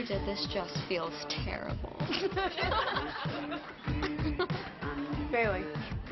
Linda, this just feels terrible. Bailey.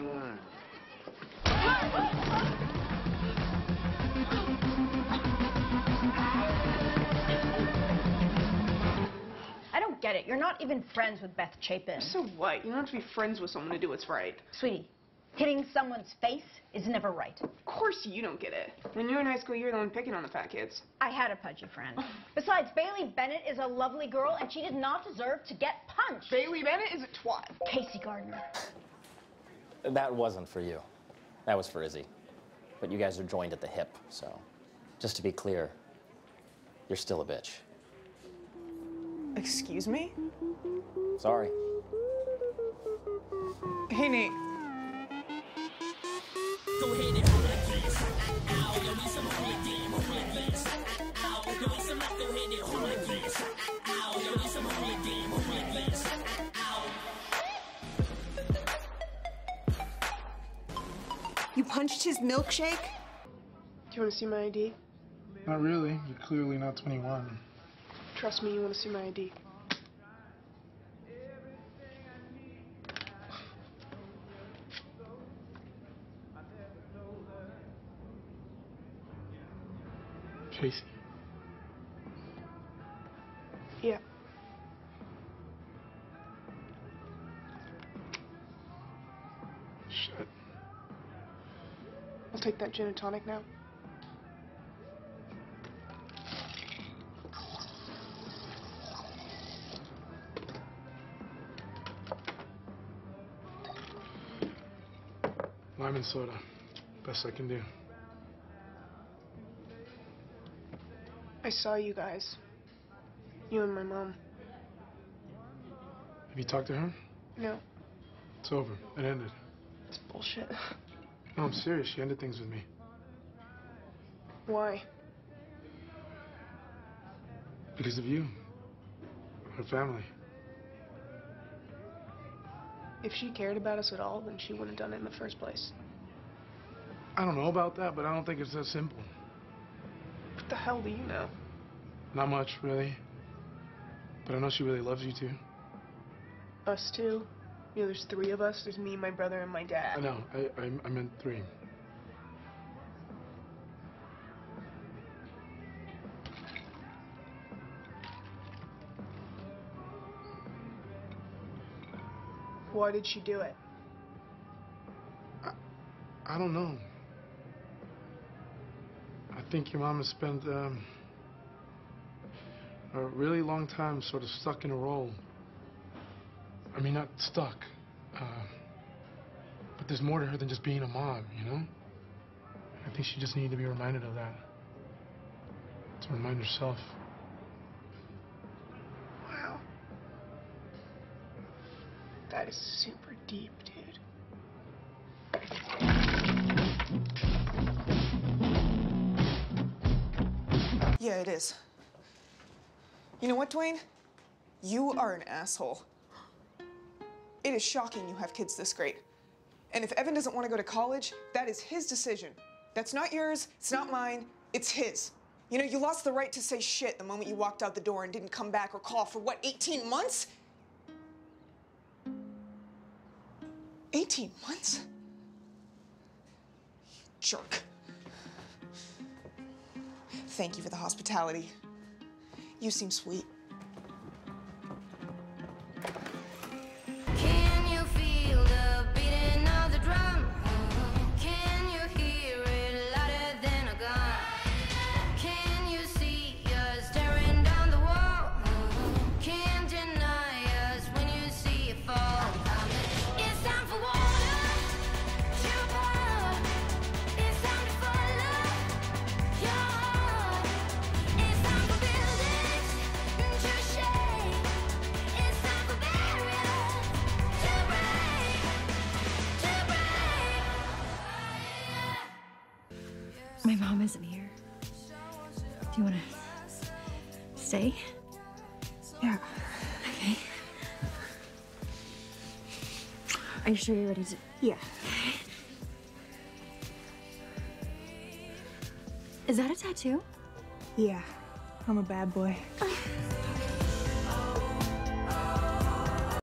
I don't get it. You're not even friends with Beth Chapin. So what? You don't have to be friends with someone to do what's right. Sweetie, hitting someone's face is never right. Of course you don't get it. When you were in high school, you were the one picking on the fat kids. I had a pudgy friend. Besides, Bailey Bennett is a lovely girl, and she did not deserve to get punched. Bailey Bennett is a twat. Casey Gardner. That wasn't for you. That was for Izzy. But you guys are joined at the hip, so just to be clear, you're still a bitch. Excuse me? Sorry. Hey, Nate. Go ahead and hold it, please. Ow, yo, need some hooligans. Ow, go ahead and hold it, please. Ow, yo, need some hooligans. Ow. You punched his milkshake? Do you want to see my ID? Not really. You're clearly not 21. Trust me, you want to see my ID. Casey. Yeah. Shit. I'll take that gin and tonic now. Lime and soda. Best I can do. I saw you guys. You and my mom. Have you talked to her? No, It's over. It ended. it's bullshit. No, I'm serious. She ended things with me. Why? Because of you. Her family. If she cared about us at all, then she wouldn't have done it in the first place. I don't know about that, but I don't think it's that simple. What the hell do you know? Not much, really. But I know she really loves you, too. Us too. You know, there's 3 of us. There's me, my brother, and my dad. I know. I meant 3. Why did she do it? I don't know. I think your mom has spent a really long time sort of stuck in a role. I mean, not stuck. But there's more to her than just being a mom, you know? I think she just needed to be reminded of that. To remind herself. Wow. That is super deep, dude. Yeah, it is. You know what, Dwayne? You are an asshole. It is shocking you have kids this great. And if Evan doesn't want to go to college, that is his decision. That's not yours, it's not mine, it's his. You know, you lost the right to say shit the moment you walked out the door and didn't come back or call for what, 18 months? 18 months? You jerk. Thank you for the hospitality. You seem sweet. Can you feel the beating of the drum? Can you hear it louder than a gun? Can you see us staring down the wall? Can't deny us when you see it fall. It's time for water to pour. It's time to follow your heart. It's time for buildings to shake. It's time for barriers to break, My mom isn't here. Do you want to stay? Yeah. Okay. Are you sure you're ready to? Yeah. Is that a tattoo? Yeah. I'm a bad boy.